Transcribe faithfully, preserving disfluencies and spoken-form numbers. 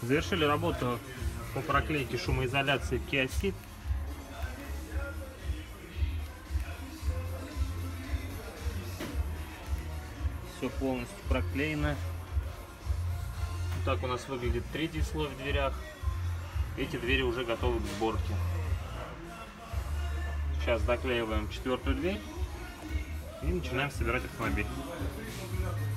Завершили работу по проклейке шумоизоляции Kia Ceed. Все полностью проклеено. Вот так у нас выглядит третий слой в дверях. Эти двери уже готовы к сборке. Сейчас доклеиваем четвертую дверь и начинаем собирать автомобиль.